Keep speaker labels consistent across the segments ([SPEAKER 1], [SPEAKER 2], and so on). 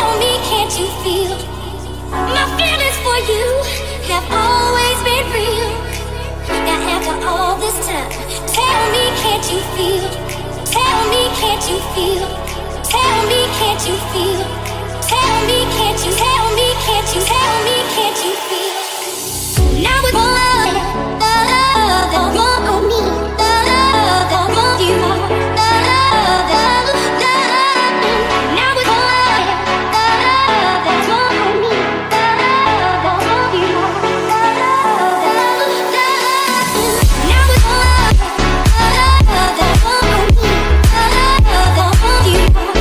[SPEAKER 1] Tell me, can't you feel? My feelings for you have always been real. Now after all this time, tell me, can't you feel? Tell me, can't you feel? Tell me, can't you feel? Tell me, can't you? Tell me, can't you? Tell me, can't you feel? Now it's more the more of me, the more you are. Now it's more the more of me, the more you are. Now it's more the more of me, the more you are.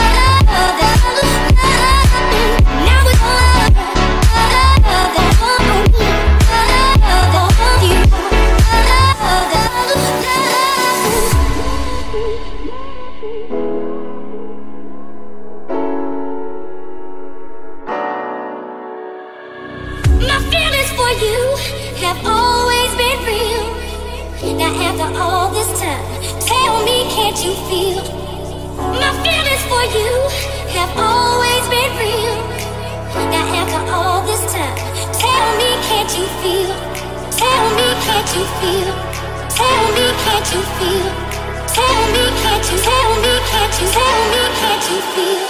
[SPEAKER 1] Now it's more the more of me, the more you are. My feelings for you have always been real. Now after all this time, tell me, can't you feel? My feelings for you have always been real. Now after all this time, tell me, can't you feel? Tell me, can't you feel? Tell me, can't you feel? Tell me, can't you? Tell me, can't you? Tell me, can't you feel?